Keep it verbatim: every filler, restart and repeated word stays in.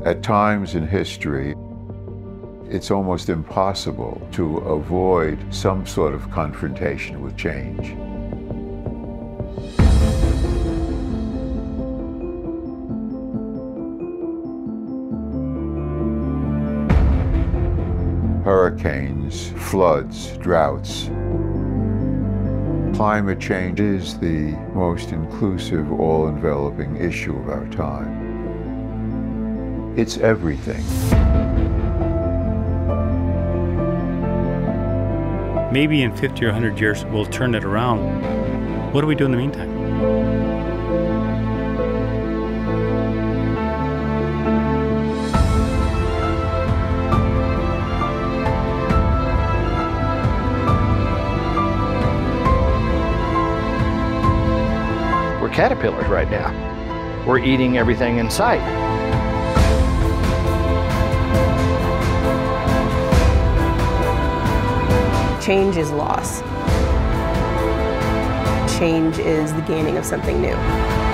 At times in history, it's almost impossible to avoid some sort of confrontation with change. Hurricanes, floods, droughts. Climate change is the most inclusive, all-enveloping issue of our time. It's everything. Maybe in fifty or a hundred years, we'll turn it around. What do we do in the meantime? We're caterpillars right now. We're eating everything in sight. Change is loss. Change is the gaining of something new.